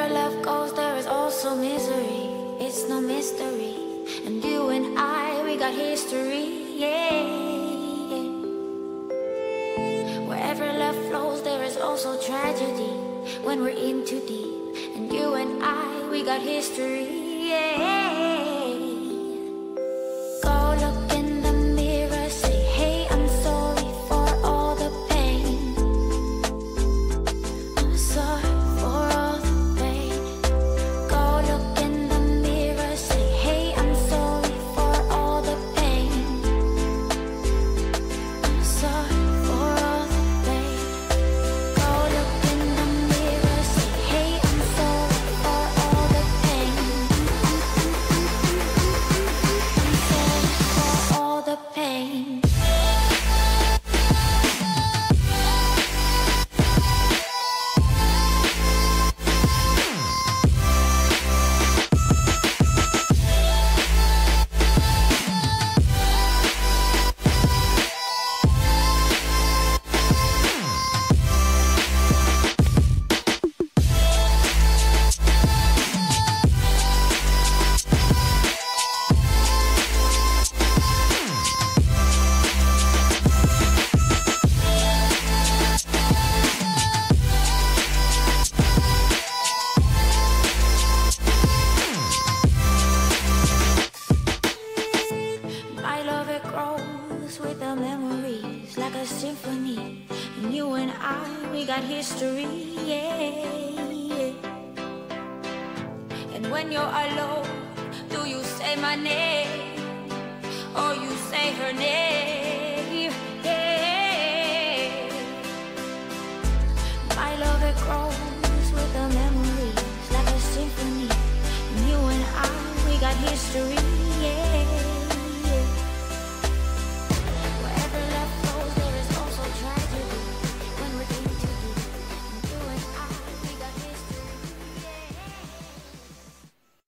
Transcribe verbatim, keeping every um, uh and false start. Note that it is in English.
Wherever love goes, there is also misery. It's no mystery. And you and I, we got history, yeah. Wherever love flows, there is also tragedy. When we're in too deep. And you and I, we got history, yeah. Go look in the mirror, say, hey, I'm sorry for all the pain. I'm sorry for all the pain. Go look in the mirror, say, hey, I'm sorry for all the pain. I'm sorry for all the pain. Go look in the mirror, say, hey, I'm sorry for all the pain. I'm sorry for all the pain. My love, it grows with the memories like a symphony. And you and I, we got history, yeah. And when you're alone, do you say my name or you say her name?